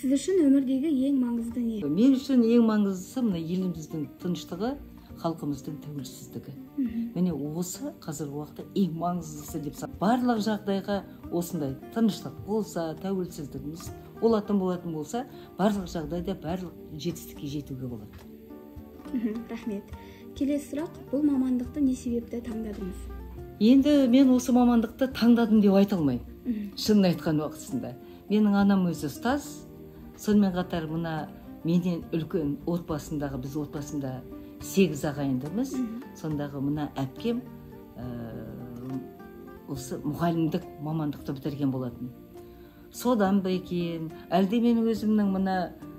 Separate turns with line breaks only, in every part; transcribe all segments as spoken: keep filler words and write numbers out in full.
Сіз үшін өмірдегі ең маңызды не?
Мен үшін ең маңыздысы мына еліміздің тыныштығы, халқымыздың тәуелсіздігі. Міне осы қазіргі уақытта ең маңыздысы деп санаймын. Барлық жағдайға осындай тыныштық болса, тәуелсіздігіміз болатын болатын болса, барлық жағдайда барлық жетістікке жетуге болады.
Рахмет. Келесі сұрақ, бұл мамандықты не себепті таңдадыңыз?
Енді мен осы мамандықты таңдадым деп айта алмаймын. Шынын айтқан уақытысында. Менің анам өзі ұстаз, сонымен қатар мына менен үлкен отбасындағы, біз отбасында сегіз ағайындымыз. Сондағы мына әпкем осы мұғалімдік мамандықты бітірген болатын. Содан ба екен, әлде менің өзімнің мына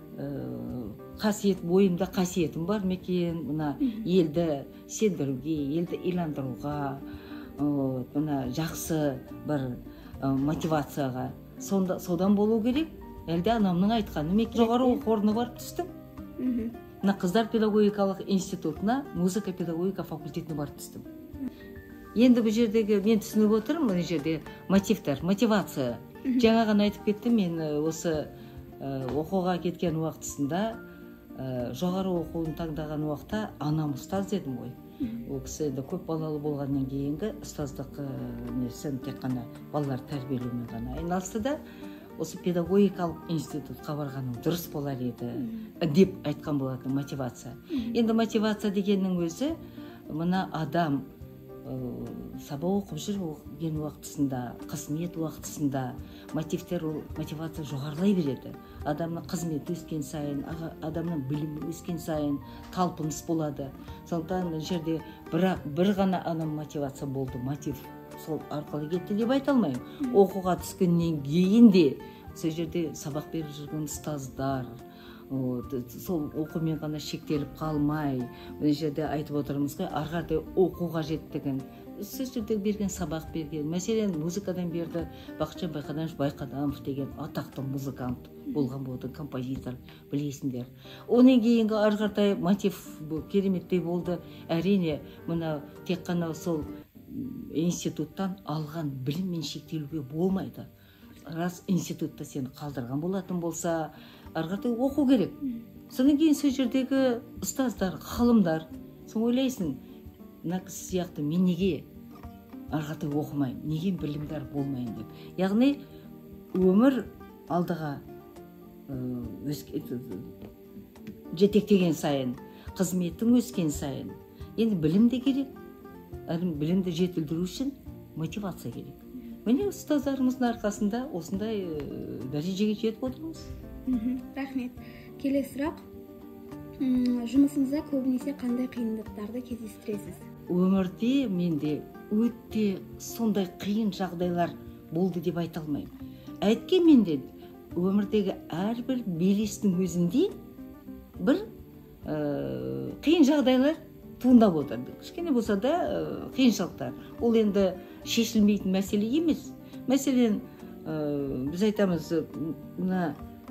қасиет, бойымда қасиетім бар ма екен, мына елді сендіруге, елді иландыруға, мына жақсы бір мотивацияға содан болу керек. Әлде анамның айтқаны ма екен? Жоғары оқу орнына барып түстім. Мына қыздар педагогикалық институтына, музыка педагогика факультетіне барып түстім. Енді бұл жердегі мен түсініп отырмын, бұл жерде мотивтар, мотивация. Жаңа ғана айтып кеттім, мен осы оқуға кеткен уақытысында, жоғары оқуын таңдаған уақытта анам ұстаз дедім ғой. Ол кісі енді көп балалы болғаннан кейінгі ұстаздық несін тек қана балалар тәрбиелеумен ғана айналысты да, осы педагогикалық институтқа барғаным дұрыс болар еді деп айтқан болатын мотивация. Енді мотивация дегеннің өзі мына адам сабақ оқып жүрген уақытысында, қызмет уақытысында мотивтер, мотивация жоғарылай береді. Адамның қызметі өскен сайын, адамның білімі өскен сайын талпыныс болады. Сондықтан жерде бір ғана анам мотивация болды, мотив сол арқылы кетті деп айта алмаймын. Оқуға түскеннен кейін де сол жерде сабақ беріп жүрген ұстаздар, сол оқумен ғана шектеліп қалмай, бұл жерде айтып отырмыз ғой, ары қаратай оқу қажеттігін, сол жерде берген сабақ берген. Мәселен, музыкадан берді Бақытжан Байқадамов деген атақты музыкант болған болды, композитор, білесіңдер. Оның кейінгі ары қаратай мотив кереметтей болды. Әрине, мына тек қана сол институттан алған біліммен шектелуге болмайды. Раз институтта сені қалдырған болатын болса, арғардай оқу керек. Содан кейін сол жердегі ұстаздар, ғалымдар, соң ойлайсың, мына кісі сияқты мен неге арғардай оқымайын, неге білімдар болмайын деп. Яғни өмір алдыға жетектеген сайын, қызметтің өскен сайын, енді білім де керек. Білімді жетілдіру үшін мотивация керек. Міне ұстаздарымыздың арқасында осындай дәрежеге жетіп отырмыз.
Рахмет. Келесі сұрақ, жұмысыңызда көбінесе қандай қиындықтарды кездестіресіз?
Өмірде менде өте сондай қиын жағдайлар болды деп айта алмаймын. Әйткенмен өмірдегі әрбір белестің өзінде бір қиын жағдайлар туындап отырды. Кішкене болса да қиыншылықтар. Ол енді шешілмейтін мәселе емес. Мәселен, біз айтамыз, мына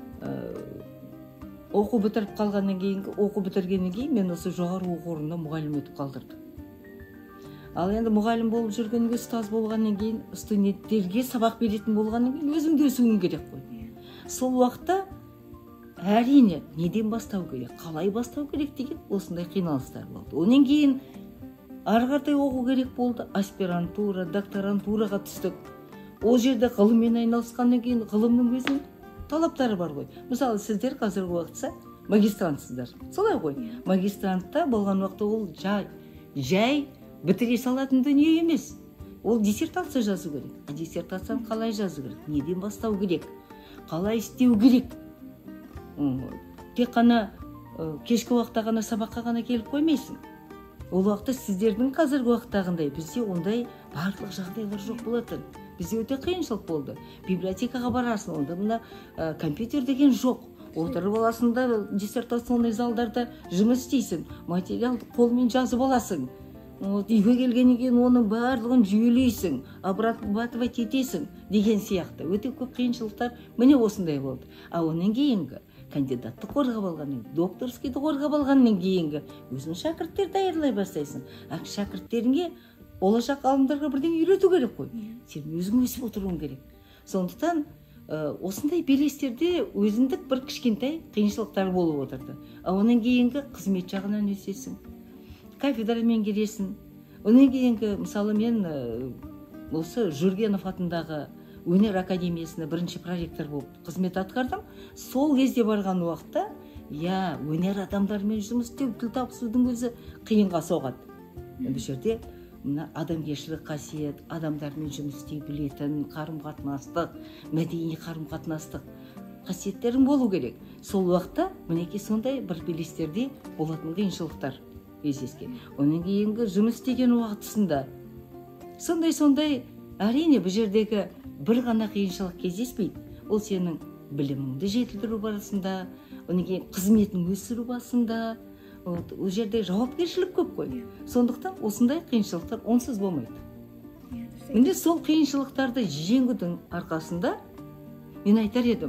оқу бітіріп қалғаннан кейінгі, оқу бітіргеннен кейін мен осы жоғары оқу орнында мұғалім өтіп қалдырдым. Ал енді мұғалім болып жүргенге, ұстаз болғаннан кейін, студенттерге сабақ беретін болғаннан кейін өзім де өсуім керек қой. Сол уақытта әрине неден бастау керек, қалай бастау керек деген осындай қиналыстар болды. Онан кейін ары қаратай оқу керек болды, аспирантура, докторантураға түстік. Ол жерде ғылыммен айналысқаннан кейін ғылымның өзінің талаптары бар ғой. Мысалы, сіздер қазіргі уақытта магистранtsыздар. Солай ғой. Магистрантта болған уақытта ол жай бітіре салатын дүние емес. Ол диссертация жазу керек. Диссертацияны қалай жазу керек? Неден бастау керек? Қалай істеу керек? Тек қана кешкі уақытта ғана сабаққа ғана келіп қоймайсың. Ол уақытта сіздердің қазіргі уақыттағындай бізде ондай барлық жағдайлар жоқ болатын. Бізде өте қиыншылық болды. Библиотекаға барасың, онда мына компьютер деген жоқ. Отырып аласың, диссертационный залдарда жұмыс істейсің, материал қолмен жазып аласың. Үйге келгеннен кейін оның барлығын жүйелейсің, обрабатывать етесің деген сияқты. Өте көп қиыншылықтар міне осындай болды. А онан кейінгі кандидатты қорғап алғаннан, докторскийді қорғап алғаннан кейінгі өзің шәкірттер даярлай бастайсың. А шәкірттеріңе болашақ ғалымдарға бірден үйрету керек қой. Сен өзің өсіп отыруың керек. Сондықтан осындай белестерде өзіндік бір кішкентай қиыншылықтар болып отырды. Онан кейінгі қызмет жағынан өсесің, кафедра меңгересің. Онан кейінгі, мысалы, мен осы Жүргенов атындағы өнер академиясында бірінші проректор болып қызмет атқардым. Сол кезде барған уақытта, я өнер адамдармен жұмыс істеу, тіл табысудың өзі қиынға соғады. Бұл жерде мына адамгершілік қасиет, адамдармен жұмыс істей білетін, қарым-қатынастық, мәдени қарым-қатынастық қасиеттерің болу керек. Сол уақытта мінекей сондай бір белестерде болатын қиыншылықтар кездескен. Онан кейінгі жұмыс істеген уақытысында сондай-сондай, әрине бұл жердегі бір ғана қиыншылық кездеспейді. Ол сенің біліміңді жетілдіру барысында, онан кейін қызметін өсіру басында, ол жерде жауапкершілік көп қой. Сондықтан осындай қиыншылықтар онсыз болмайды. Міне сол қиыншылықтарды жеңудің арқасында мен айтар едім,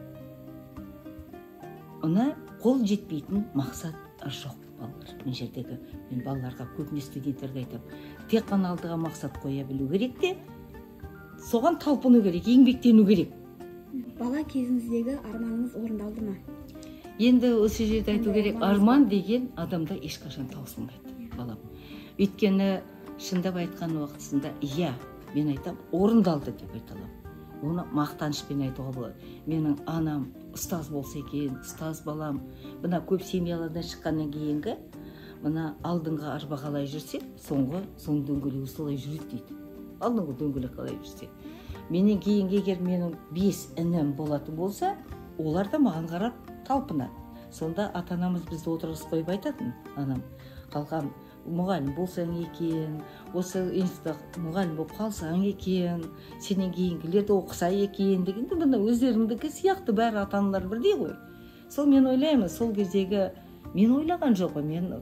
ona қол жетпейтін мақсат жоқ балалар. Мен жердегі мен балаларға көбіне студенттерге айтам, тек қана алдыға мақсат қоя білу керек те, соған талпыну керек, еңбектену керек.
Бала кезіңіздегі арманыңыз орындалды ма?
Енді осы жерде айту керек, арман деген адамда ешқашан таусылмайды, балам. Өйткені шындап айтқан уақытысында, иә, мен айтам, орындалды деп айталам. Оны мақтанышпен айтуға болады. Менің анам ұстаз болса екен, ұстаз балам, мына көп семьялардан шыққаннан кейінгі, мына алдыңғы арба қалай жүрсе, соңғы соң дөңгелегі солай жүреді дейді. Алдыңғы дөңгелек қалай жүрсе. Менен кейінгі егер менің бес інім болатын болса, олар да маған қарап талпынады. Сонда ата-анамыз бізді отырғызып қойып айтатын, анам, қалқам, мұғалім болсаң екен, осы институтта мұғалім болып қалсаң екен, сенен кейінгілерді оқыса екен дегенде, бұны өздеріңдікі сияқты бәрі ата-аналар бірдей ғой. Сол мен ойлаймын, сол кездегі мен ойлаған жоқ, мен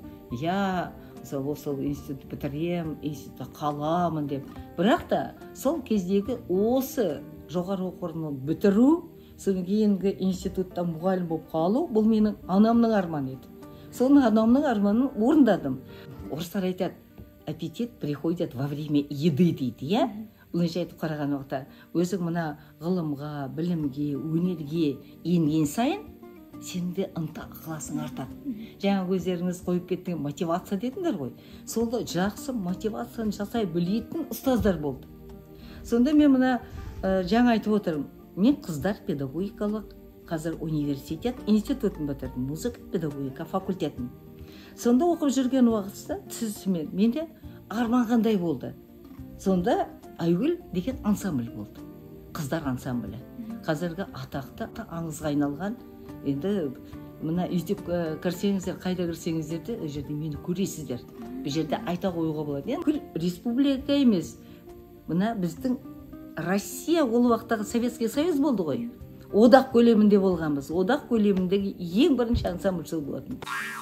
я сол институт бітірем, институтта қаламын деп. Бірақ та сол кездегі осы жоғары оқу орнын бітіру, содан кейінгі институтта мұғалім болып қалу, бұл менің анамның арманы еді. Соның анамның арманын орындадым. Орыстар айтады, аппетит приходит во время еды дейді, иә? Бұлайша айтып қараған уақытта, өзің мына ғылымға, білімге, өнерге енген сайын, сенде ынта ықыласың артады. Жаңа өздеріңіз қойып кеткен мотивация дедіңдер ғой. Сонда жақсы мотивацияны жасай білетін ұстаздар болды. Сонда мен мына жаңа айтып отырмын, мен қыздар педагогикалық қазір университет институтын бітірдім, музыка педагогика факультетін. Сонда оқып жүрген уақытта түсісімен менде арман қандай болды. Сонда Айгүл деген ансамбль болды. Қыздар ансамблі. Қазіргі атақты аңызға айналған. Енді мына үйдеп кірсеңіздер, қайда кірсеңіздер де, ол жерде мені көресіздер. Бұл жерде айта қоюға болады. Енді республика емес. Мына біздің Россия ол уақыттағы Советский Союз болды ғой. Одақ көлемінде болғанбыз. Одақ көлеміндегі ең бірінші ансамбль сол болатын.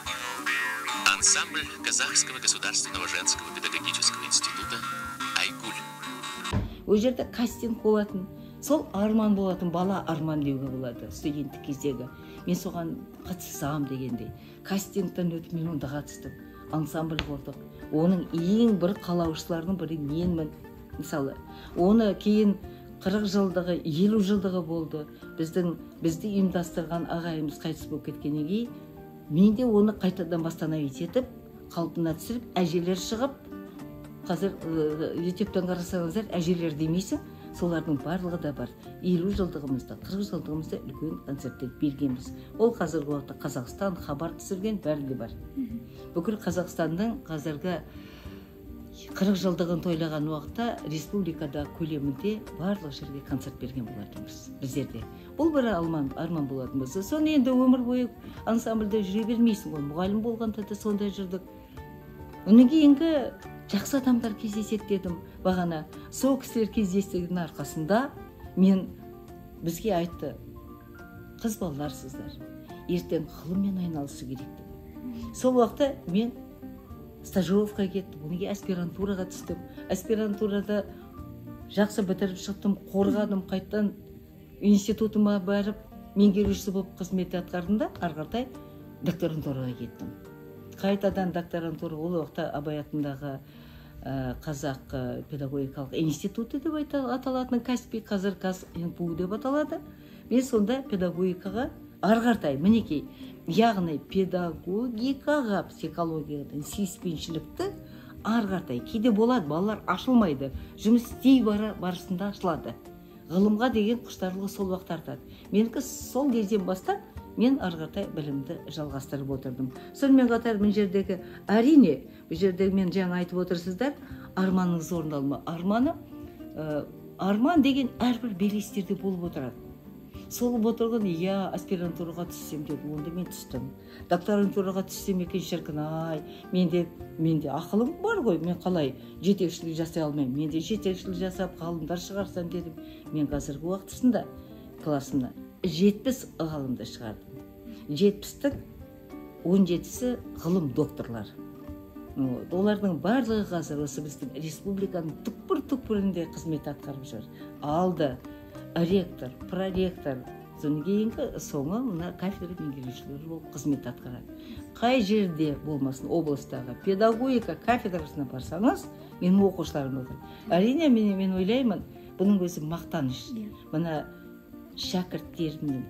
Ансамбль Казахского государственного женского педагогического института Айгуль.
Ол жерде кастинг болатын. Сол арман болатын, бала арман деуге болады студенттік кездегі. Мен соған қатысам дегендей. Кастингтан өтіп мен онда қатыстым. Ансамбль болдық. Оның ең бір қалаушыларының бірі менмін. Мысалы, оны кейін қырық жылдығы, елу жылдығы болды. Біздің бізді ұйымдастырған ағайымыз қайтыс болып кеткеннен кейін, мен де оны қайтадан восстановить етіп, қалпына түсіріп, әжелер шығып, қазір ютубтан қарасаңыздар, әжелер демейсің, солардың барлығы да бар. елу жылдығымызда, қырық жылдығымызда үлкен концерттер бергенбіз. Ол қазіргі уақытта Қазақстан хабар түсірген бәрі де бар. Бүкіл Қазақстанның қазіргі қырық жылдығын тойлаған уақытта республикада көлемінде барлық жерге концерт берген болатынбыз біздерде. Бұл бір арман болатынбыз. Соны енді өмір бойы ансамбльде жүре бермейсің ғой. Мұғалім болғанда да сондай жүрдік. Онан кейінгі жақсы адамдар кездеседі дедім бағана. Сол кісілер кездестігінің арқасында мен бізге айтты, қыз балаларсыздар, ертең ғылыммен айналысу керек деп. Сол уақытта мен стажировка кеттім, одан кейін аспирантураға түстім. Аспирантурада жақсы бітіріп шықтым, қорғадым, қайттан институтыма барып, меңгерушісі болып қызмет атқардым да, арғардай докторантураға кеттім. Қайтадан докторантура, ол уақытта Абай атындағы қазақ педагогикалық институты деп аталатын кәсіби, қазір КазНПУ деп аталады. Мен сонда педагогикаға ары қаратай мінекей, яғни педагогикаға психологиядан сүйіспеншілікті ары қаратай кейде болады, балалар ашылмайды, жұмыс істей барысында ашылады. Ғылымға деген құштарлығы сол уақыт артады. Менікі сол кезден бастап мен ары қаратай білімді жалғастырып отырдым. Сонымен қатар бұл жердегі әрине, бұл жердегі мен жаңа айтып отырсыздар, арманыңыз орындалма. Арманы, арман деген әрбір белестерде болып отырады. Солып отырған, я аспирантураға түссем деді, онда мен түстім. Докторантураға түссем екен шіркін, ай, менде, менде ақылым бар ғой, мен қалай жетекшілік жасай алмаймын. Менде жетекшілік жасап, ғалымдар шығарсам дедім. Мен қазіргі уақытысында классымда жетпіс ғалымды шығардым. жетпістің он жетісі ғылым докторлар. Олардың барлығы қазір осы біздің республиканың түкпір-түкпірінде қызмет атқарып жүр. Алды ректор, проректор, содан кейінгі соңы мына кафедра меңгерушілері болып қызмет атқарады. Қай жерде болмасын облыстағы педагогика кафедрасына барсаңыз, менің оқушыларым отыр. Әрине мен, мен ойлаймын, бұның өзі мақтаныш. Мына шәкірттерімнің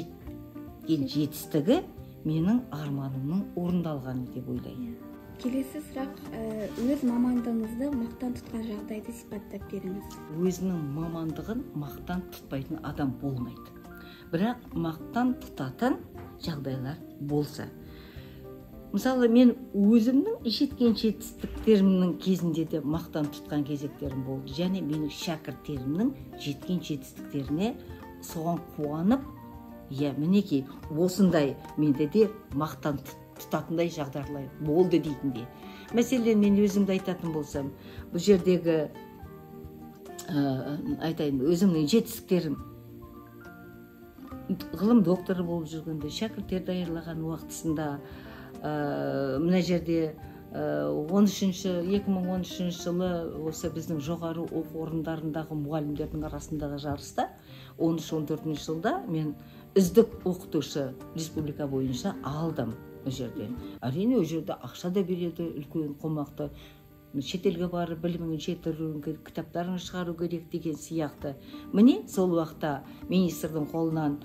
жеткен жетістігі менің арманымның орындалғаны деп ойлаймын.
Келесі сұрақ, өз мамандығыңызды мақтан тұтқан жағдайды сипаттап беріңіз.
Өзінің мамандығын мақтан тұтпайтын адам болмайды. Бірақ мақтан тұтатын жағдайлар болса. Мысалы, мен өзімнің жеткен жетістіктерімнің кезінде де мақтан тұтқан кезектерім болды. Және менің шәкірттерімнің жеткен жетістіктеріне соған қуанып, иә, мінекей, осындай менде де мақтан тұтатындай жағдайлар болды дейтіндей. Мәселен, мен өзімді айтатын болсам, бұл жердегі айтайын, өзімнің жетістіктерім ғылым докторы болып жүргенде, шәкірттер даярлаған уақытысында, мына жерде он үшінші екі мың он үшінші жылы осы біздің жоғары оқу орындарындағы мұғалімдердің арасындағы жарыста он үш он төртінші жылда мен үздік оқытушы республика бойынша алдым. Ол жерде әрине, ол жерде ақша да береді, үлкен қомақты, шетелге барып білімін жетілдіру керек, кітаптарын шығару керек деген сияқты. Міне сол уақытта министрдің қолынан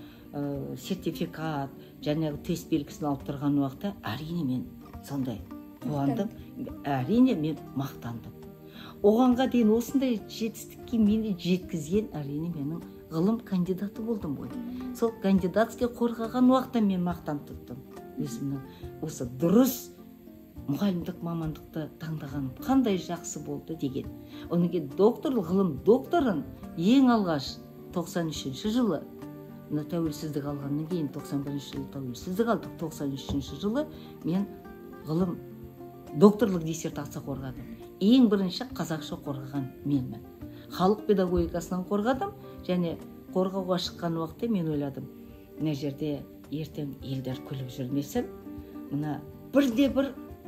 сертификат және тест белгісін алып тұрған уақытта әрине мен сондай қуандым, әрине мен мақтандым. Оғанға дейін осындай жетістікке мені жеткізген әрине менің ғылым кандидаты болдым ғой. Сол кандидатский қорғаған уақытта мен мақтан тұттым. Өзімнің осы дұрыс мұғалімдік мамандықты таңдағаным қандай жақсы болды деген. Оныке докторлық ғылым докторын ең алғаш тоқсан үшінші жылы, тәуелсіздік алғаннан кейін тоқсан бірінші жылы тәуелсіздік алдық, тоқсан үшінші жылы мен ғылым докторлық диссертация қорғадым. Ең бірінші қазақша қорғаған менмін. Халық педагогикасынан қорғадым, және қорғауға шыққан уақытта мен ойладым, мына жерде ертең елдер күліп жүрмесін, мына бірде бір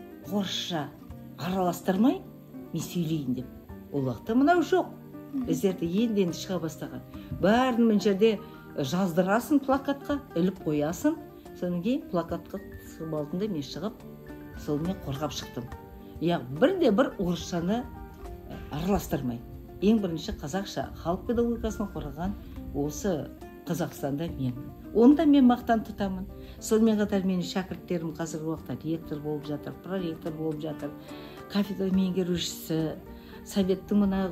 орысша араластырмай мен сөйлейін деп. Ол уақытта мынау жоқ. Біздерді енді-енді шыға бастаған. Бәрін мына жерде жаздырасың плакатқа, іліп қоясың. Содан кейін плакатқа түсіп алдында мен шығып, солмен қорғап шықтым. Яғ, бірде бір орысшаны араластырмай. Ең бірінші қазақша халық педагогикасынан қорғаған осы Қазақстанда мен. Онда мен мақтан тұтамын. Сонымен қатар менің шәкірттерім қазіргі уақытта ректор болып жатыр, проректор болып жатыр, кафедра меңгерушісі, советтің мына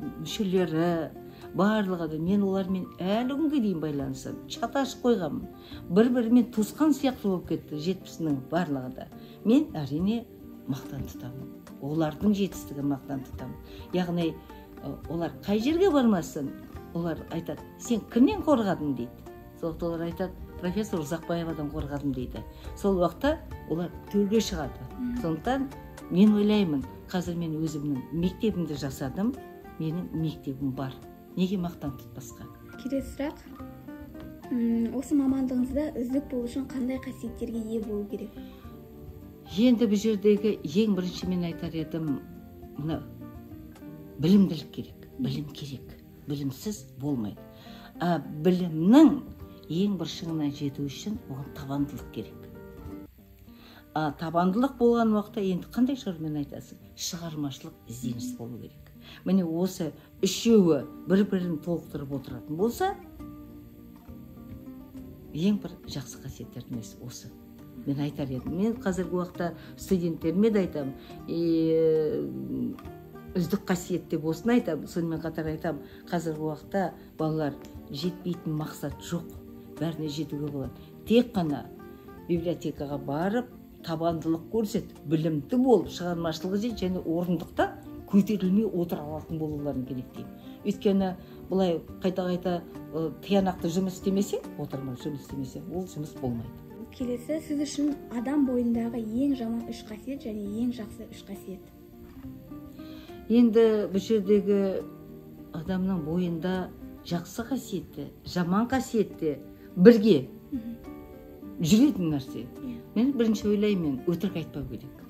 мүшелері, барлығы да мен олармен әлі күнге дейін байланысып, чат ашып қойғанмын. Бір-бірімен туысқан сияқты болып кетті, жетпісінің барлығы да. Мен әрине мақтан тұтамын. Олардың жетістігі мақтан тұтамын. Яғни олар қай жерге бармасын, олар айтады, сен кімнен қорғадың дейді. Сол олар айтады, профессор Ұзақбаевадан қорғадым дейді. Сол уақытта олар төрге шығады. Сондықтан мен ойлаймын, қазір мен өзімнің мектебімді жасадым, менің мектебім бар. Неге мақтан тұтпасқа?
Келесі сұрақ, осы мамандығыңызда үздік болу үшін қандай қасиеттерге ие болу керек?
Енді бұл жердегі ең бірінші мен айтар едім, мына білімділік керек, білім керек, білімсіз болмайды. А білімнің ең бір шыңына жету үшін оған табандылық керек. А табандылық болған уақытта енді қандай шығармен айтасың? Шығармашылық ізденіс болу керек. Міне осы үшеуі бір-бірін толықтырып отыратын болса, ең бір жақсы қасиеттердің осы. Мен айтар едім. Мен қазіргі уақытта студенттеріме де айтамын. Үздік қасиет деп осыны айтамын. Сонымен қатар айтамын, қазіргі уақытта балалар жетпейтін мақсат жоқ. Бәріне жетуге болады. Тек қана библиотекаға барып, табандылық көрсет, білімді болып, шығармашылық іздеп және орындықта көтерілмей отыра алатын болуларын керек деймін. Өйткені бұлай қайта-қайта тиянақты жұмыс істемесе, отырмай жұмыс істемесе, ол жұмыс болмайды.
Келесі, сіз үшін адам бойындағы ең жаман үш қасиет және ең жақсы үш қасиет?
Енді бұл жердегі адамның бойында жақсы қасиетті, жаман қасиетті бірге жүретін нәрсе. Мен бірінші ойлаймын, өтірік айтпау керек.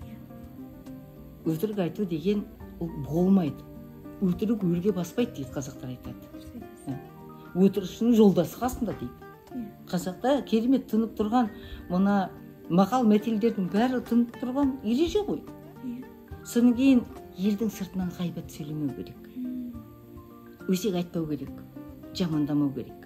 Өтірік айту деген ол болмайды. Өтірік өрге баспайды дейді, қазақтар айтады. Өтірікшінің жолдасы қасында дейді. Қазақта керемет тынып тұрған, мұна мақал мәтелдердің бәрі тынып тұрған ереже ғой. Содан кейін елдің сыртынан ғайбат сөйлемеу керек. Өсек айтпау керек, жамандамау керек.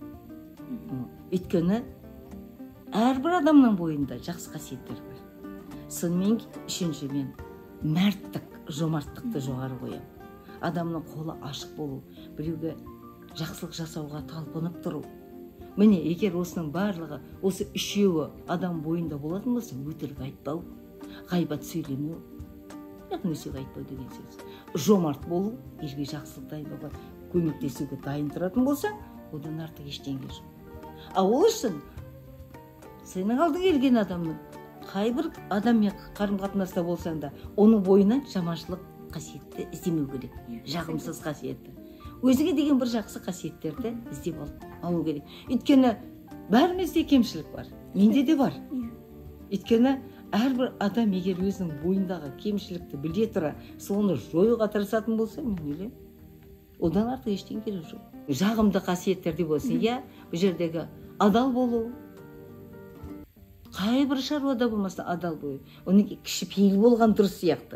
Өйткені әрбір адамның бойында жақсы қасиеттер бар. Сонымен үшінші мен мәрттік, жомарттықты жоғары қоямын. Адамның қолы ашық болу, біреуге жақсылық жасауға талпынып тұру. Міне, егер осының барлығы, осы үшеуі адам бойында болатын болса, өтірік айтпау, ғайбат сөйлемеу, яғни өсек айтпау деген сөз. Жомарт болу, елге жақсылық дайындауға көмектесуге дайын тұратын болса, одан артық ештеңе жоқ. А ол үшін сенің алдың келген адамның қайбір адаммен қарым-қатынаста болсаң да, оның бойынан жаманшылық қасиетті іздемеу керек, жағымсыз қасиетті. Өзіге деген бір жақсы қасиеттерді іздеп алу керек. Өйткені бәрімізде кемшілік бар, менде де бар. Өйткені әрбір адам егер өзінің бойындағы кемшілікті біле тұра, соны жоюға тырысатын болса, мен ойлаймын, одан артық ештеңе керек жоқ. Жағымды қасиеттерде болсын, иә, бұл жердегі адал болу, қайбір шаруада болмаса адал болу, оның кішіпейіл болған дұрыс сияқты.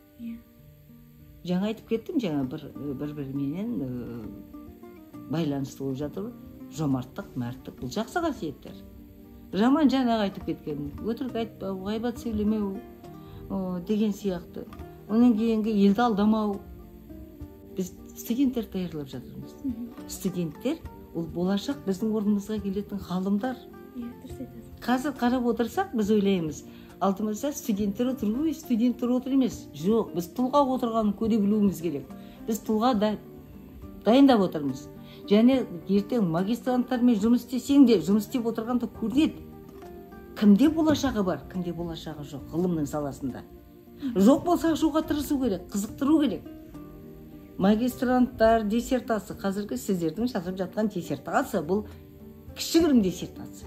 Жаңа айтып кеттім, жаңа бір-біріменен байланысты болып жатыр. Жомарттық, мәрттік, бұл жақсы қасиеттер. Жаман жаңағы айтып кеткен, өтірік айтпау, ғайбат сөйлемеу деген сияқты. Оның кейінгі елді алдамау. Біз студенттер даярлап жатырмыз. Студенттер ол болашақ біздің орнымызға келетін ғалымдар. Қазір қарап отырсақ, біз ойлаймыз, алдымызда студенттер отыр, ой, студенттер отыр емес. Жоқ, біз тұлға отырғанын көре білуіміз керек. Біз тұлға дайындап отырмыз. Және ертең магистранттармен жұмыс істесең де, жұмыс істеп отырғанда көрінеді. Кімде болашағы бар, кімде болашағы жоқ, ғылымның саласында. Жоқ болса ашуға тырысу керек, қызықтыру керек. Магистранттар диссертация, қазіргі сіздердің жазып жатқан диссертация, бұл кішігірім диссертация.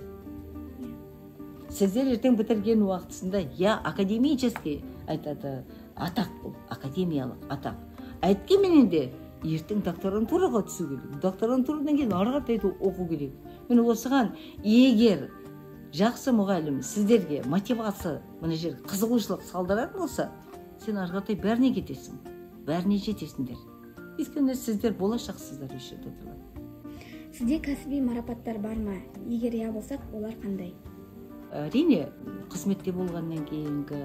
Сіздер ертең бітірген уақытысында, я академический айтады, атақ бұл, академиялық атақ. Әйткенменен де ертең докторантураға түсу керек. Докторантурадан кейін ары қарай оқу керек. Мен осыған, егер жақсы мұғалім сіздерге мотивация, мына жер қызығушылық салдыратын болса, сен ары қарай бәріне кетесің, бәріне жетесіңдер. Өйткені сіздер болашақсыздар осы жерде отырған.
Сізде кәсіби марапаттар бар ма? Егер иә болсақ, олар қандай?
Әрине, қызметте болғаннан кейінгі,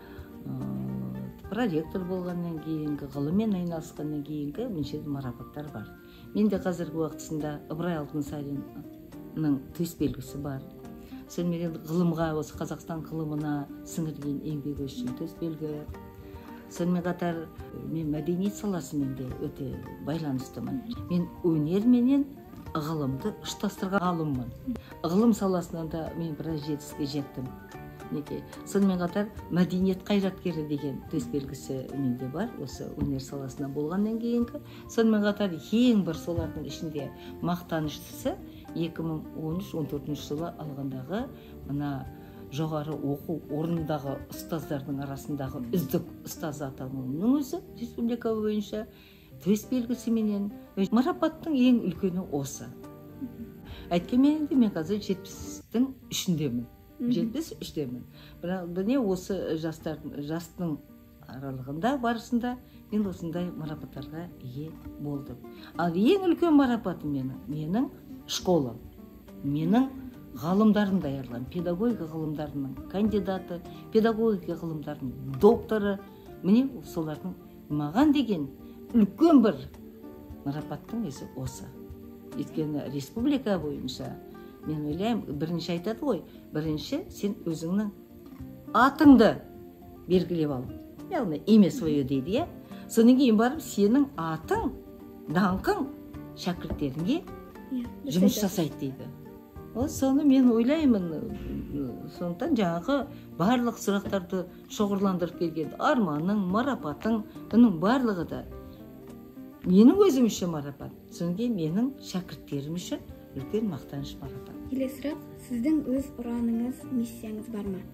проректор болғаннан кейінгі, ғылыммен айналысқаннан кейінгі менше марапаттар бар. Менде қазіргі уақытысында Ыбырай Алтынсариннің төсбелгісі бар. Сонымен ғылымға, осы Қазақстан ғылымына сіңірген еңбегі үшін төсбелгі. Сонымен қатар мен мәдениет саласымен де өте байланыстымын. Мен өнер менен ғылымды ұштастырған ғалыммын. Ғылым саласынан да мен біраз жетістікке жеттім. Неге? Сонымен қатар мәдениет қайраткері деген төсбелгісі менде бар, осы өнер саласынан болғаннан кейінгі. Сонымен қатар ең бір солардың ішінде мақтаныштысы екі мың он үш он төртінші жылы алғандағы мына жоғары оқу орнындағы ұстаздардың арасындағы үздік ұстаз атануымның өзі республика бойынша төсбелгісі менен марапаттың ең үлкені осы. Әйткенмен де мен қазір жетпістің үшіндемін. жетпіс үштемін. Бірақ міне осы жастар жастың аралығында барысында мен осындай марапаттарға ие болдым. Ал ең үлкен марапатым менің менің школам, менің ғалымдарым даярлаған, педагогика ғылымдарының кандидаты, педагогика ғылымдарының докторы. Міне солардың маған деген үлкен бір марапаттың өзі осы. Өйткені республика бойынша мен ойлаймын, бірінші айтады ғой, бірінші сен өзіңнің атыңды белгілеп ал. Яғни имя свое дейді, иә. Содан кейін барып сенің атың, даңқың шәкірттеріңе жұмыс жасайды дейді. Ол соны мен ойлаймын. Сондықтан жаңағы барлық сұрақтарды шоғырландырып келген арманың, марапатың, бұның барлығы да менің өзім үшін марапат. Содан кейін менің шәкірттерім үшін үлкен мақтаныш марапат.
Келесі сұрақ, сіздің өз ұраныңыз, миссияңыз бар ма?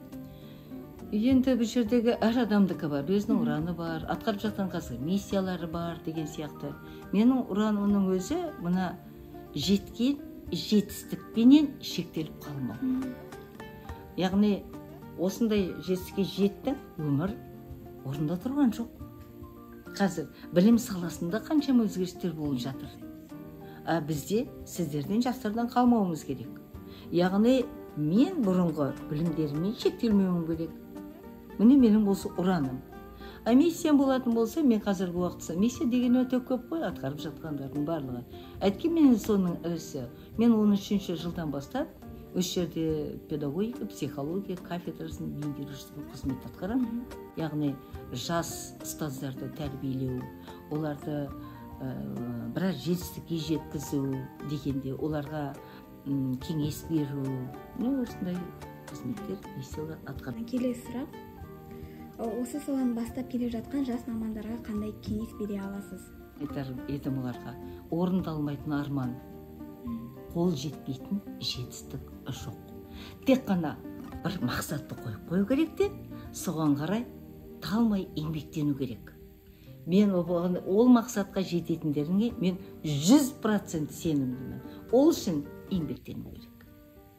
Енді бұл жердегі әр адамдікі бар, өзінің ұраны бар, атқарып жатқан қазір миссиялары бар деген сияқты. Менің ұранымның өзі мына жеткен жетістікпенен шектеліп қалмау. Яғни осындай жетістікке жеттің, өмір орында тұрған жоқ. Қазір білім саласында қаншама өзгерістер болып жатыр. А бізде сіздерден жастардан қалмауымыз керек. Яғни мен бұрынғы білімдеріммен шектелмеуім керек. Міне менің осы ұраным. А миссиям болатын болса, мен қазіргі уақытта миссия деген өте көп қой, атқарып жатқандардың барлығы. Әйткен мен соның ірісі. Мен он үшінші жылдан бастап осы жерде педагогика, психология кафедрасын меңгерушісі қызмет атқарамын. Яғни жас ұстаздарды тәрбиелеу, оларды ә, біраз жетістікке жеткізу дегенде, оларға м, кеңес беру, мен осындай қызметтер, миссиялар атқарам.
Келесі сұрақ, осы саланы бастап келе жатқан жас мамандарға қандай кеңес бере аласыз?
Айтар едім оларға, орындалмайтын арман, қол жетпейтін жетістік жоқ. Тек қана бір мақсатты қойып қою керек те, соған қарай талмай еңбектену керек. Мен ол мақсатқа жететіндеріне мен жүз процент сенімдімін. Ол үшін еңбектену керек.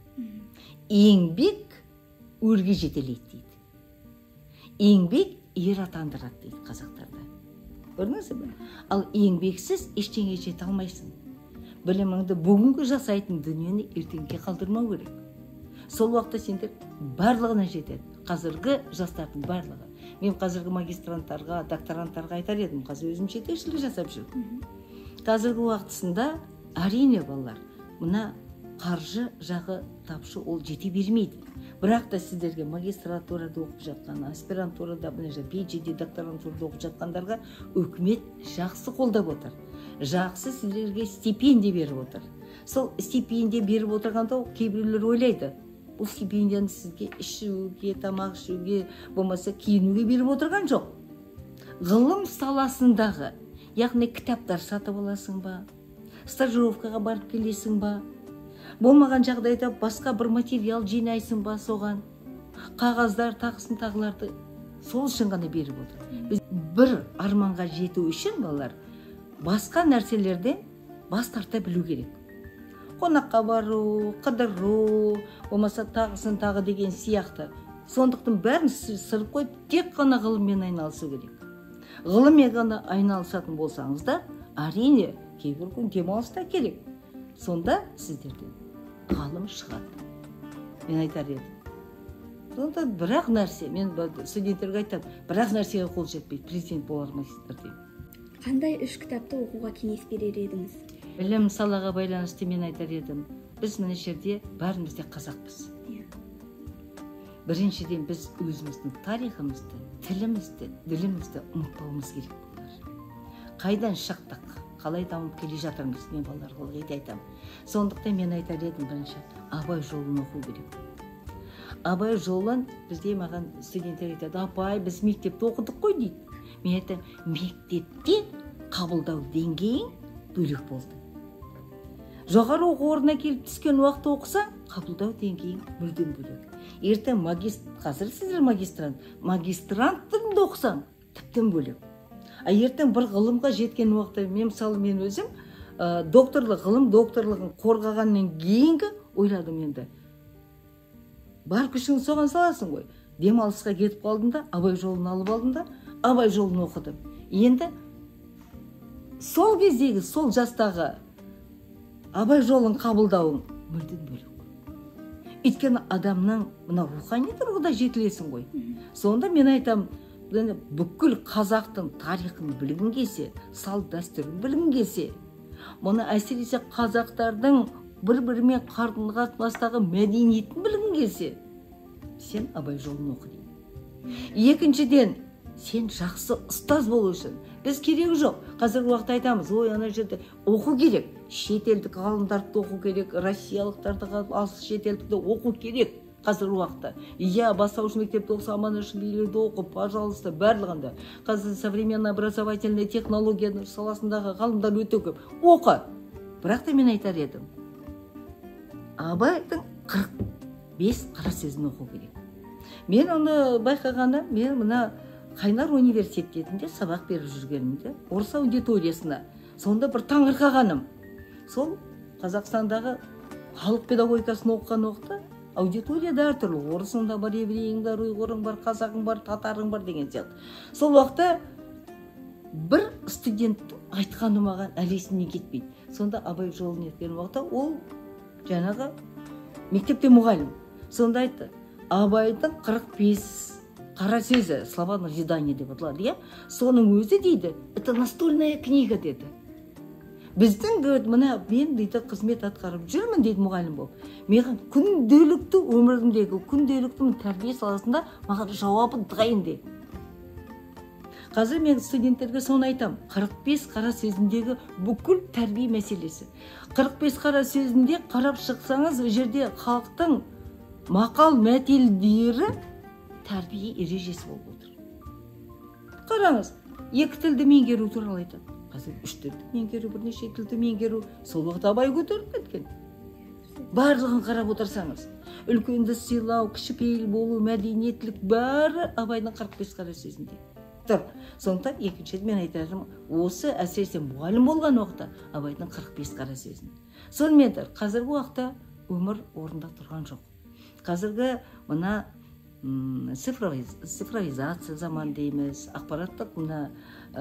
Еңбек өрге жетелейді дейді. Еңбек ер атандырады дейді қазақтарда. Көрдіңіз бе? Ал еңбексіз ештеңе жете алмайсың. Біліміңді бүгінгі жасайтын дүниені ертеңге қалдырмау керек. Сол уақытта сендер барлығына жетеді. Қазіргі жастардың барлығы. Мен қазіргі магистранттарға, докторанттарға айтар едім, қазір өзім жетекшілік жасап жүрмін. Қазіргі уақытысында әрине балалар, мына қаржы жағы тапшы, ол жете бермейді. Бірақ та сіздерге магистратурада оқып жатқан, аспирантурада, пи эйч ди докторантурада оқып жатқандарға үкімет жақсы қолдап отыр. Жақсы сіздерге стипендия беріп отыр. Сол стипендия беріп отырғанда кейбіреулер ойлайды, бұл стипендияны сізге ішуге, тамақ ішуге, болмаса киінуге беріп отырған жоқ. Ғылым саласындағы, яғни кітаптар сатып аласың ба, стажировкаға барып келесің ба, болмаған жағдайда басқа бір материал жинайсың ба соған, қағаздар, тағысын тағыларды сол үшін ғана беріп отыр. Біз бір арманға жету үшін балалар басқа нәрселерден бас тарта білу керек. Қонаққа бару, қыдыру, болмаса тағысын тағы деген сияқты. Сондықтан бәрін сырып қойып, тек қана ғылыммен айналысу керек. Ғылыммен ғана айналысатын болсаңыздар, әрине кейбір күн демалыс та керек. Сонда сіздерден ғалым шығады. Мен айтар едім. Сонда бірақ нәрсе, мен студенттерге айтам, бірақ нәрсеге қол жетпейді, президент бола алмайсыздар деп.
Қандай үш кітапты оқуға кеңес берер едіңіз?
Білім салаға байланысты мен айтар едім. Біз мына жерде бәріміз де қазақпыз. Біріншіден біз өзіміздің тарихымызды, тілімізді, ділімізді ұмытпауымыз керек болар. Қайдан шықтық, қалай дамып келе жатырмыз, мен балаларға ылғи айтам. Сондықтан мен айтар едім бірінші, Абай жолын оқу керек. Абай жолын бізде маған студенттер айтады, апай, біз мектепте оқыдық қой дейді. Мен айтам, мектепте қабылдау деңгейің бөлек болды. Жоғары оқу орнына келіп түскен уақытта оқысаң, қабылдау деңгейің мүлдем бөлек. Ертең магистр, қазір сіздер магистрант, магистрант тілінде оқысаң, тіптен бөлек. А ертең бір ғылымға жеткен уақытта, мен мысалы мен өзім ә, докторлық, ғылым докторлығын қорғағаннан кейінгі ойладым енді. бар күшіңді соған саласың ғой. Демалысқа кетіп қалдым да, Абай жолын алып алдым да, Абай жолын оқыдым. Енді сол кездегі, сол жастағы Абай жолын қабылдауың мүлдем бөлек. Өйткені адамның мына рухани тұрғыда жетілесің ғой. Сонда мен айтам, бүкіл қазақтың тарихын білгің келсе, салт дәстүрін білгің келсе, мұны әсіресе қазақтардың бір-бірімен қарым қатынастағы мәдениетін білгің келсе, сен Абай жолын оқы деймін. Екіншіден, сен жақсы ұстаз болу үшін біз керегі жоқ. Қазіргі уақытта айтамыз, ой, ана жерде оқу керек. Шетелдік ғалымдарды оқу керек, россиялықтарды, алыс шетелдікті оқу керек. Қазіргі уақытта. Иә, бастауыш мектепті оқыса, аман-үш билерді оқы, пожалуйста, барлығында. Қазір современный образовательный технология саласындағы ғалымдар өте көп. Оқы. Бірақ та мен айтар едім, Абайдың қырық бес қара сөзін оқу керек. Мен оны байқағанда, мен мына Қайнар университетінде сабақ беріп жүргенімде, орыс аудиториясына, сонда бір таңырқағаным. Сол Қазақстандағы халық педагогикасын оқыған уақытта аудиторияда әртүрлі, орысың бар, еврейің бар, ұйғырың бар, қазағың бар, татарың бар деген сияқты. Сол уақытта бір студенттің айтқаны маған әлі есімнен кетпейді. Сонда Абай жолын еткен уақытта ол жаңағы мектепте мұғалім. Сонда айтты, Абайдың қырық бес қара сөзі, слова назидания деп аталады, иә? Соның өзі дейді, это настольная книга деді. Біздің мына мен дейді қызмет атқарып жүрмін дейді мұғалім болып. Маған күнделікті өмірімдегі күнделікті тәрбие саласында маған жауабы дайын дейді. Қазір мен студенттерге соны айтам. қырық бес қара сөзіндегі бүкіл тәрбие мәселесі. қырық бес қара сөзінде қарап шықсаңыз, ол жерде халықтың мақал мәтелдері тәрбие ережесі болып отыр. Қараңыз, екі тілді меңгеру туралы айтады. Қазір үш тілді меңгеру, бірнеше тілді меңгеру, сол уақыт Абай көтеріп кеткен. Барлығын қарап отырсаңыз, үлкенді сыйлау, кішіпейіл болу, мәдениеттілік бәрі Абайдың қырық бес қара сөзінде. Тұр. Сондықтан екінші мен айтарым, осы әсіресе мұғалім болған уақытта Абайдың қырық бес қара сөзін. Сонымен де қазіргі уақытта өмір орында тұрған жоқ. Қазіргі мына цифровизация заман дейміз, ақпараттық мына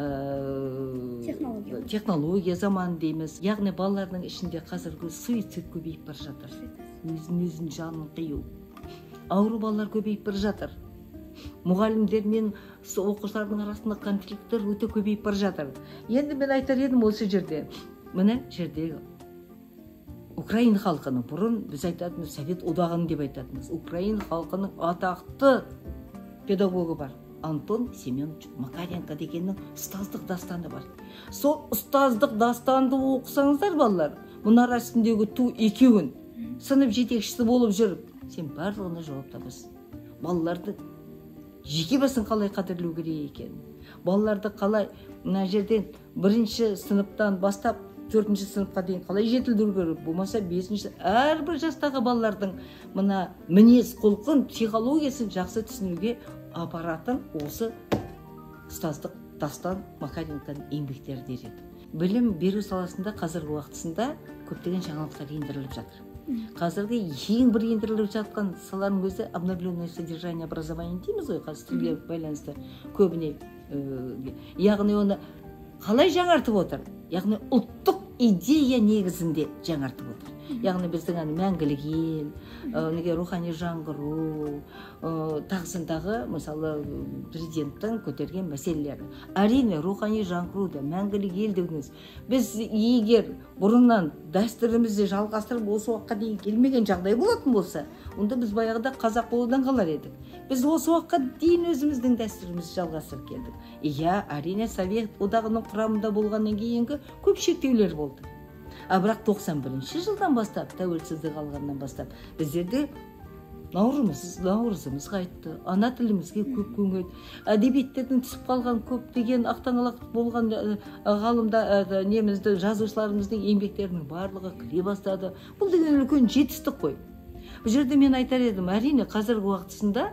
технология заман дейміз. Яғни балалардың ішінде қазіргі суицид көбейіп бар жатыр. Өзін-өзін жанын қию. Ауру балалар көбейіп бар жатыр. Мұғалімдер мен оқушылардың арасында конфликттер өте көбейіп бар жатыр. Енді мен айтар едім осы жерде. Міне жердегі Украин халқының, бұрын біз айтатынымыз Совет одағын деп айтатынымыз. Украин халқының атақты педагогы бар. Антон Семенович Макаренко дегеннің ұстаздық дастаны бар. Сол ұстаздық dastanды оқысаңыздар балалар, мұнар астындегі ту екеуін сынып жетекшісі болып жүріп, сен барлығына жауап табасың. Балаларды жеке басын қалай қадірлеу керек екен. Балаларды қалай мына жерден бірінші сыныптан бастап төртінші сыныпқа дейін қалай жетілдіру керек, болмаса бесінші, әрбір жастағы балалардың мына мінез құлқын, психологиясын жақсы түсінуге апаратын осы ұстаздық дастан Макаренконың еңбектері дер еді. Білім беру саласында қазіргі уақытысында көптеген жаңалықтар ендіріліп жатыр. Қазіргі ең бір ендіріліп жатқан саланың өзі обновленное содержание образования дейміз ғой, қазір тілге байланысты көбіне. Яғни оны қалай жаңартып отыр? Яғни ұлттық идея негізінде жаңартып отыр. Яғни біздің аны мәңгілік ел, неге рухани жаңғыру, тағысындағы мысалы президенттің көтерген мәселелері. Әрине рухани жаңғыру да мәңгілік ел дегеніміз. Біз егер бұрыннан дәстүрімізді жалғастырып осы уақытқа дейін келмеген жағдай болатын болса, онда біз баяғыда қазақ болудан қалар едік. Біз осы уақытқа дейін өзіміздің дәстүрімізді жалғастырып келдік. Иә, әрине Совет одағының құрамында болғаннан кейінгі көп шектеулер болды. А бірақ тоқсан бірінші жылдан бастап, тәуелсіздік алғаннан бастап, біздерде наурызымыз, наурызымыз қайтты, ана тілімізге көп көңіл, әдебиеттердің түсіп қалған көптеген ақтаңғалақ болған ғалымда немізді, жазушыларымыздың еңбектерінің барлығы кіре бастады. Бұл деген үлкен жетістік қой. Бұл жерде мен айтар едім, әрине қазіргі уақытысында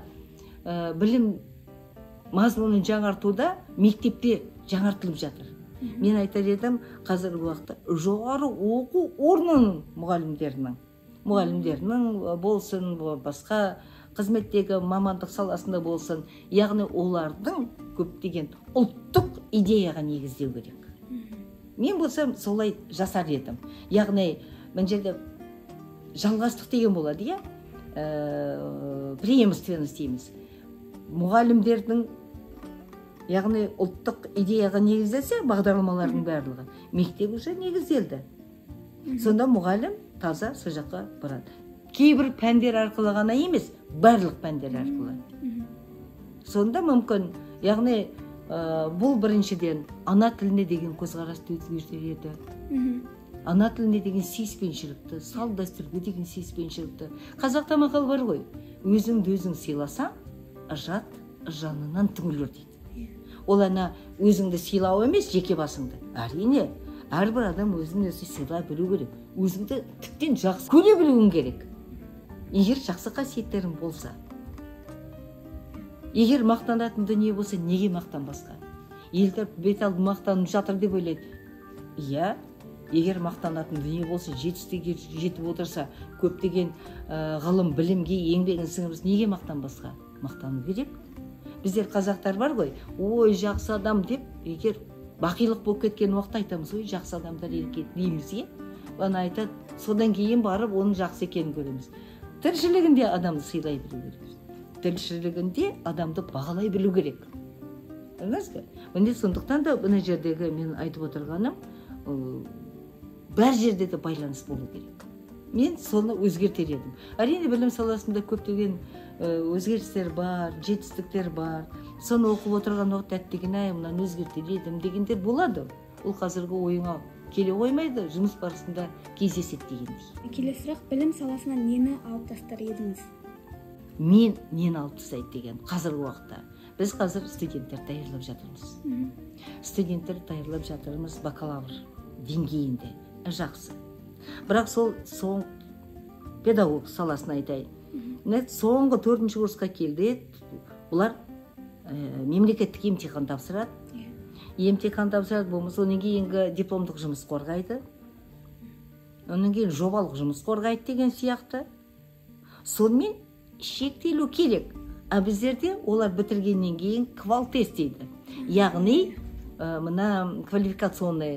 білім мазмұнын жаңартуда мектепте жаңартылып жатыр. Мен айтар едім, қазіргі уақытта жоғары оқу орнының мұғалімдерінің, мұғалімдерінің болсын, басқа қызметтегі мамандық саласында болсын, яғни олардың көптеген ұлттық идеяға негіздеу керек. Мен болсам солай жасар едім. Яғни мына жерде жалғастық деген болады, иә, преемственность дейміз. Мұғалімдердің, яғни ұлттық идеяға негізделсе, бағдарламалардың барлығы мектеп уже негізделді. Сонда мұғалім таза сол жаққа барады. Кейбір пәндер арқылы ғана емес, барлық пәндер арқылы. Сонда мүмкін, яғни бұл біріншіден ана тіліне деген көзқарасты өзгертеді. Ана тіліне деген сүйіспеншілікті, салт дәстүрге деген сүйіспеншілікті. Қазақта мақал бар ғой, өзіңді өзің сыйласаң, жат жанынан түңілер дейді. Ол ана өзіңді сыйлау емес, жеке басыңды. Әрине, әрбір адам өзін өзі сыйлай білу керек. Өзіңді тіптен жақсы көре білуің керек. Егер жақсы қасиеттерің болса. Егер мақтанатын дүние болса, неге мақтанбасқа? Елдер бет алды мақтанып жатыр деп ойлайды. Иә, егер мақтанатын дүние болса, жетістікке жетіп отырса, көптеген ғылым, білімге еңбегін сіңірсе, неге мақтанбасқа? Мақтану керек. Біздер қазақтар бар ғой, ой, жақсы адам деп, егер бақилық болып кеткен уақытта айтамыз, ой, жақсы адамдар екен дейміз, е? Оны айтады, содан кейін барып оның жақсы екенін көреміз. Тіршілігінде адамды сыйлай білу керек. Тіршілігінде адамды бағалай білу керек. Білміз бе? Міне сондықтан да бұны жердегі мен айтып отырғаным, бәр жерде де байланыс болу керек. Мен соны өзгертер едім. Әрине білім саласында көптеген өзгерістер бар, жетістіктер бар. Соны оқып отырған уақытта әттеген ай, мұнан өзгертер едім дегендер болады. Ол қазіргі ойыңа келе қоймайды, жұмыс барысында кездеседі дегендей.
Келесі сұрақ, білім саласынан нені алып тастар едіңіз?
Мен нені алып тастайды деген қазіргі уақытта. Біз қазір студенттер даярлап жатырмыз. Студенттер даярлап жатырмыз бакалавр деңгейінде. Жақсы. Бірақ сол соң педагог саласын айтайын. Соңғы төртінші курсқа келді, бұлар мемлекеттік емтихан тапсырады. Емтихан тапсырады, болмаса онан кейінгі дипломдық жұмыс қорғайды. Онан кейін жобалық жұмыс қорғайды деген сияқты. Сонымен шектелу керек. А біздерде олар бітіргеннен кейін квал тест дейді. Яғни мына квалификационный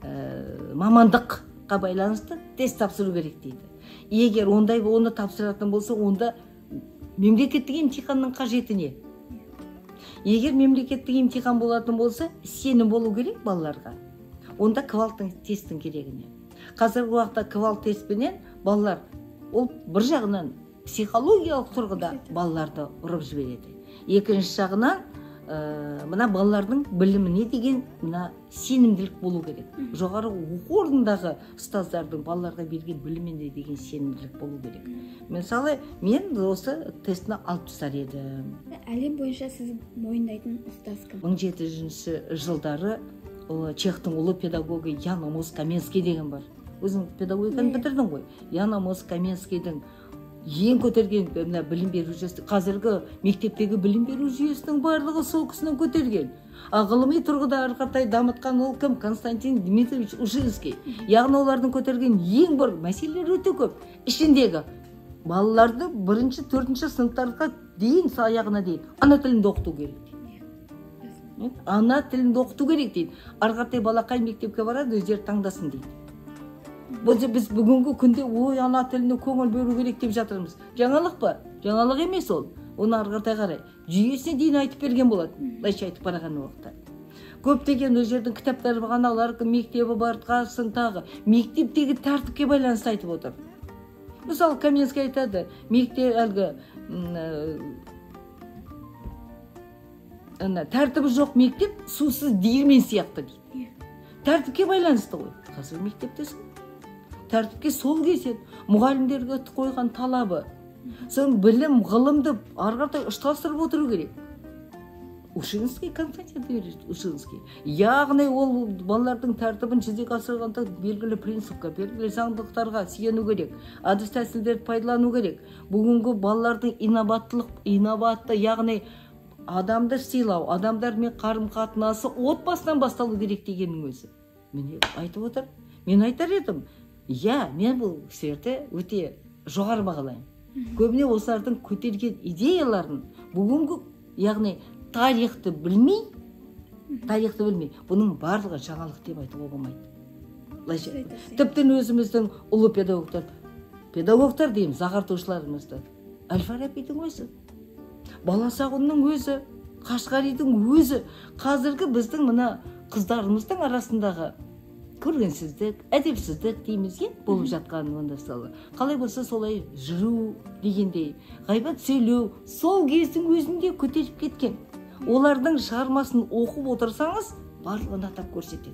мамандыққа байланысты тест тапсыру керек дейді. Егер ондай оны тапсыратын болса, онда мемлекеттік емтиханның қажеті не? Егер мемлекеттік емтихан болатын болса, сенім болу керек балаларға. Онда квал тесттің керегіне. Қазіргі уақытта квал тестпенен балалар, ол бір жағынан психологиялық тұрғыда балаларды ұрып жібереді. Екінші жағынан мына балалардың біліміне деген мына сенімділік болу керек. Жоғары оқу орнындағы ұстаздардың балаларға берген біліміне деген сенімділік болу керек. Мысалы, мен осы тестіні алып тастар едім.
Әлем бойынша сіз мойындайтын ұстаз кім?
мың жеті жүзінші жылдары чехтың ұлы педагогі Ян Амос Каменский деген бар. Өзің педагогиканы бітірдің ғой. Ян Амос Каменскийдің ең көтерген білім беру жүйесі, қазіргі мектептегі білім беру жүйесінің барлығы сол кісінің көтерген. Ғылыми тұрғыда арқатай дамытқан ол кім? Константин Дмитриевич Ушинский. Яғни олардың көтерген ең бір мәселелер өте көп. Ішіндегі балаларды бірінші, төртінші сыныптарға дейін, аяғына дейін ана тілінде оқыту керек. Ана тілінде оқыту керек дейді. Арқатай балақай мектепке барады, өздері таңдасын дейді. Біз бүгінгі күнде ой ана тіліне көңіл бөлу керек деп жатырмыз. Жаңалық па? Жаңалық емес ол. Оны арғартай қарай. Жүйесіне дейін айтып берген болады. Лайша айтып бараған уақытта. Көптеген өздердің кітаптары бағаналар, мектебі бар, қарсын тағы. Мектептегі тәртіпке байланысты айтып отыр. Мысалы, Каменский айтады, мектеп әлгі тәртібі жоқ мектеп сусыз диірмен сияқты дейді. Тәртіпке байланысты ғой. Қазір мектептесің. Тәртіпке сол кеседі. Мұғалімдерге қойған талабы. Соң білім, ғылымды арғартай ұштастырып отыру керек. Ушинский, Константин Дмитриевич Ушинский. Яғни ол балалардың тәртібін жүзеге асырғанда белгілі принципқа, белгілі заңдылықтарға сүйену керек. Әдіс тәсілдерді пайдалану керек. Бүгінгі балалардың инноватлық, инноватты, яғни адамды сыйлау, адамдармен қарым-қатынасы отбасынан басталу керек дегеннің өзі. Міне айтып отыр. Мен айтар едім, иә, мен бұл кісілерді өте жоғары бағалаймын. көбіне осылардың көтерген идеяларын бүгінгі, яғни тарихты білмей, тарихты білмей, бұның барлығы жаңалық деп айтуға болмайды. Тіптен өзіміздің ұлы педагогтар, педагогтар дейміз, ағартушыларымызды. Әл-Фарабидің өзі, Баласағұнның өзі, Қашқаридың өзі, қазіргі біздің мына қыздарымыздың арасындағы көргенсіздік, әдепсіздік дейміз е, болып жатқан онда салы. Қалай болса солай жүру дегендей, ғайбат сөйлеу, сол кездің өзінде көтеріп кеткен. Олардың шығармасын оқып отырсаңыз, барлығын атап көрсетеді.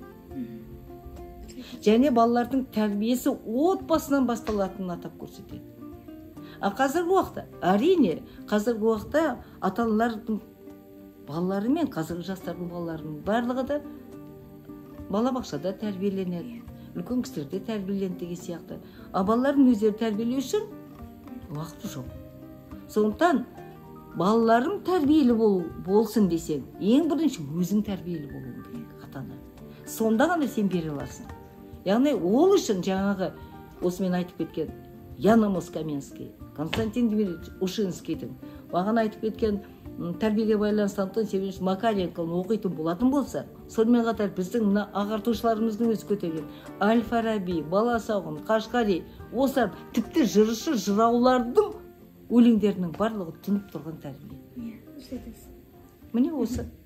Және балалардың тәрбиесі отбасынан басталатынын атап көрсетеді. А қазіргі уақытта, әрине, қазіргі уақытта ата-аналардың балалары мен қазіргі жастардың балаларының барлығы да балабақшада тәрбиеленеді, үлкен кісілерде тәрбиеленеді деген сияқты. А балалардың өздері тәрбиелеу үшін уақыты жоқ. Сондықтан балаларың тәрбиелі болсын десең, ең бірінші өзің тәрбиелі болуың керек ата-ана. Сонда ғана сен бере аласың. Яғни ол үшін жаңағы осы мен айтып кеткен Яна Москаменский, Константин Дмитриевич Ушинскийдің маған айтып кеткен тәрбиеге байланысты Антон Сергеевич Макаренконы оқитын болатын болса, сонымен қатар біздің мына ағартушыларымыздың өзі көтерген Әл-Фараби, Баласағұн, Қашқари, осы тіпті жыршы жыраулардың өлеңдерінің барлығы тұнып тұрған тәрбие. Міне осы.